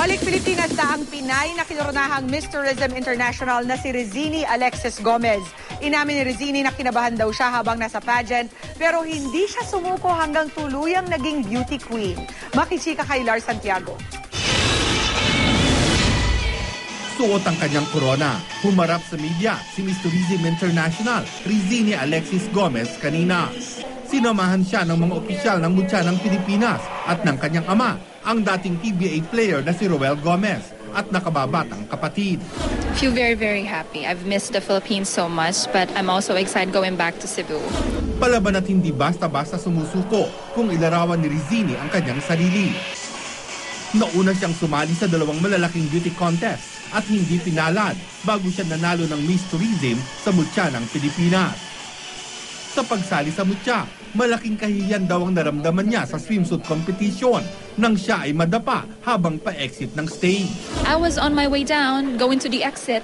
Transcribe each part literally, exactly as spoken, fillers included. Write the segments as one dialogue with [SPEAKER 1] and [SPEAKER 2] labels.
[SPEAKER 1] Balik Pilipinas na ang Pinay na kinuronahang Miss Tourism International na si Rizini Alexis Gomez. Inamin ni Rizini na kinabahan daw siya habang nasa pageant pero hindi siya sumuko hanggang tuluyang naging beauty queen. Makisika kay Lar Santiago.
[SPEAKER 2] Suot ang kanyang korona. Humarap sa media si Miss Tourism International, Rizini Alexis Gomez kanina. Sinamahan siya ng mga opisyal ng Mutya ng Pilipinas at ng kanyang ama, ang dating P B A player na si Roel Gomez at nakababatang kapatid.
[SPEAKER 3] Feel very, very happy. I've missed the Philippines so much, but I'm also excited going back to Cebu.
[SPEAKER 2] Palaban at hindi basta-basta sumusuko kung ilarawan ni Rizini ang kanyang sarili. Nauna siyang sumali sa dalawang malalaking beauty contest at hindi pinalad bago siya nanalo ng Miss Tourism sa Mutya ng Pilipinas. Sa pagsali sa Mutya, malaking kahihiyan daw ang naramdaman niya sa swimsuit competition nang siya ay madapa habang pa-exit ng stage.
[SPEAKER 3] I was on my way down, going to the exit.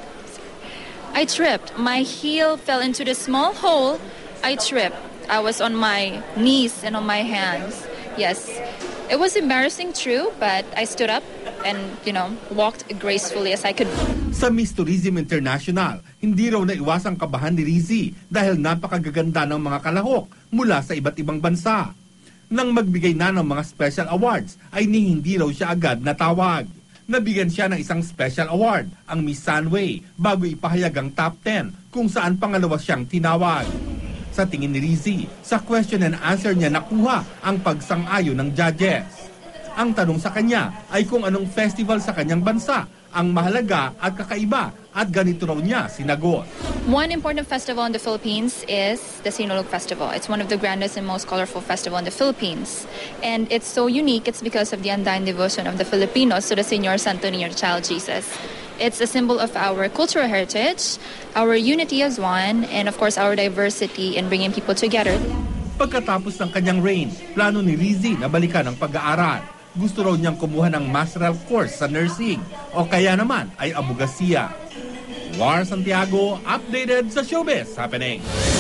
[SPEAKER 3] I tripped. My heel fell into the small hole. I tripped. I was on my knees and on my hands. Yes, it was embarrassing, true, but I stood up and, you know, walked gracefully as I could.
[SPEAKER 2] Sa Miss Tourism International, hindi raw naiwasang kabahan ni Rizzi dahil napakagaganda ng mga kalahok mula sa iba't ibang bansa. Nang magbigay na ng mga special awards, ay ni hindi raw siya agad natawag. Nabigyan siya ng isang special award, ang Miss Sunway, bago ipahayag ang top ten kung saan pangalawa siyang tinawag. Sa tingin ni Rizzi, sa question and answer niya nakuha ang pagsang-ayon ng judges. Ang tanong sa kanya ay kung anong festival sa kanyang bansa ang mahalaga at kakaiba at ganito raw niya sinagot.
[SPEAKER 3] One important festival in the Philippines is the Sinulog Festival. It's one of the grandest and most colorful festival in the Philippines. And it's so unique, it's because of the undying devotion of the Filipinos to the Señor Santo Niño, the Child Jesus. It's a symbol of our cultural heritage, our unity as one, and of course our diversity in bringing people together.
[SPEAKER 2] Pagkatapos ng kanyang reign, plano ni Rizzi na balikan ang pag-aaral. Gusto raw niyang kumuha ng masteral course sa nursing o kaya naman ay abogasiya. Lar Santiago, updated sa Showbiz Happening.